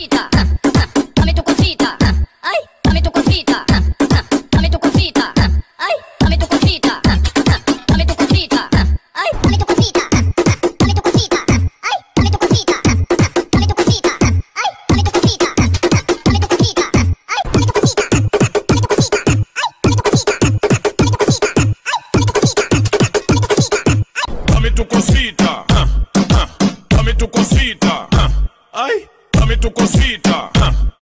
cosita, dame tu cosita, ay, dame tu cosita, dame tu cosita, ay, dame tu cosita, dame tu cosita, ay, dame tu cosita, dame tu cosita, ay, dame tu cosita, dame tu cosita, ay, dame tu cosita, dame tu cosita, ay, dame tu cosita, dame tu cosita, ay, dame tu cosita, dame tu cosita, ay, dame tu cosita, dame tu cosita, dame tu cosita, dame tu cosita, ay, dame tu cosita.